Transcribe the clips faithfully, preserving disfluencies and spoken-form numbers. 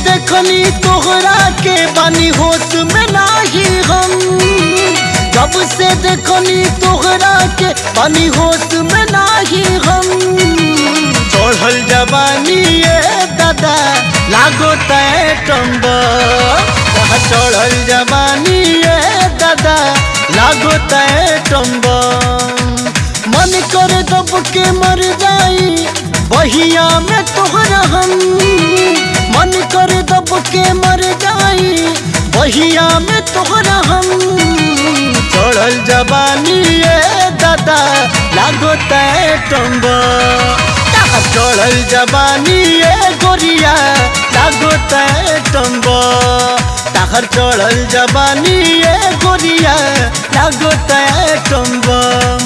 देखनी तोहरा के बानी होश में नाही हम। जब से देखनी तोहरा के बानी होश में नाही हम। चढ़ल जवानी ये दादा लागो तय टम्बा। चढ़ल जवानी ये दादा लागो तय टम्बा। मन करे दब के मर जाई बहिया में तोहरा हम। मन करे दब के मर जाई बहिया में तोहरा हम। चढ़ल जवानी ये दादा लागो तय टम्बा। चढ़ल जवानी ये गोरिया लागो तय टम्बा। ताहर चढ़ल जवानी ये गोरिया लागो तय टम्बा।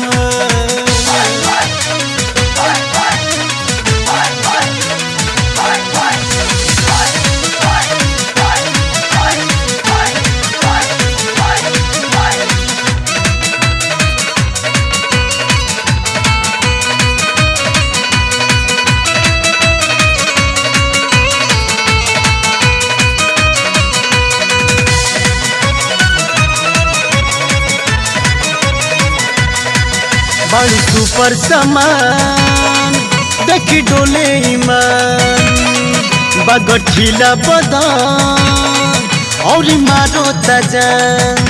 बड़ी सुपर समान देखी डोले ईमान। बगठीला बदान और मारो तजन।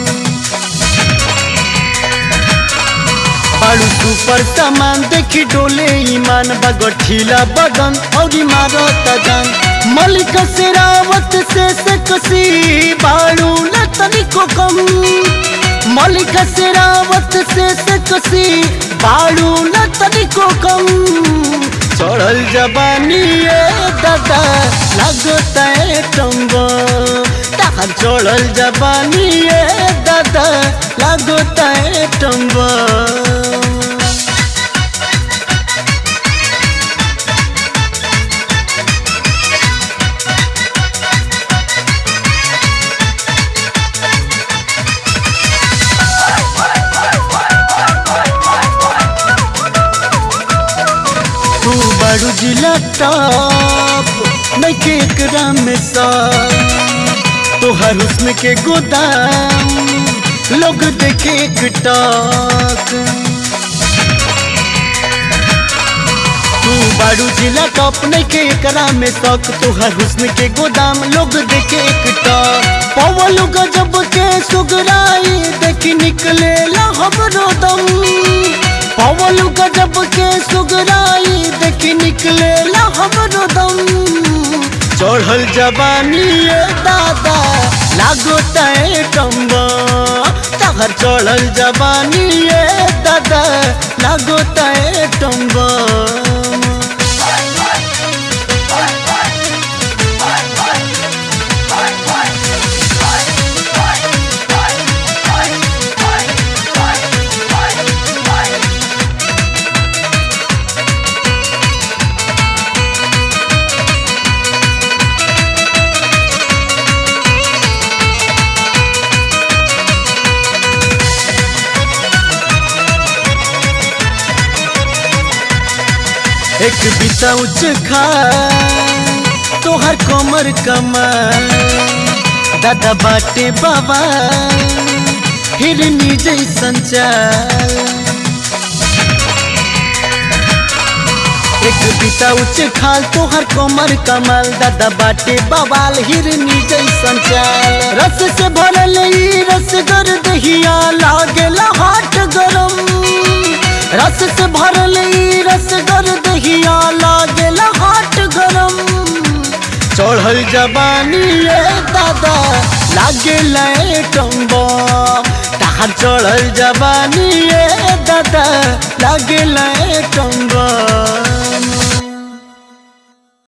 बड़ी सुपर समान देखी डोले ईमान। बगठीला बदन और मारो तजन। मलिक सिरावत से से कसी बाड़ू न तनिको कम। मलिक सिरावत से से कसी बाड़ू न तनिको कम। चढ़ल जवानी ये दादा लागो तय टम्बा। ताहर चढ़ल जवानी ये दादा लागो तय टम्बा। तू बड़ू जिला टॉप नइखे एकरा में सब। तोहर हुस्न के गोदाम लोग देखे एक टक। तू बड़ू जिला टॉप नइखे एकरा में शक। तोहर हुस्न के गोदाम लोग देखे एक टक। पवलू गजब के सुगराई देखी निकले ला हमरो दम। पवलू गजब के सुगराई देखी निकले ला हमरो दम। चढ़ल जवानी ये दादा लागो तय टम्बा। ताहर चढ़ल जवानी ये दादा लागो तय टम्बा। एक बीता उच्च खा तोहर कमर कमर। दादा बाटे बाबा हिरनी जैसन चाल। एक बीता उच्च खाल तोहर कमर कमल। दादा बाटे बवाल हिरनी जैसन चाल। रस से भरल ई रसगर दहिया लागेला हाट गरम। रस से भरल ई रसगर दहिया लागेला हाट गरम। चढ़ल जवानी ये दादा लागेला टम्बा। ताहर चढ़ल जवानी ये दादा लागेला टम्बा।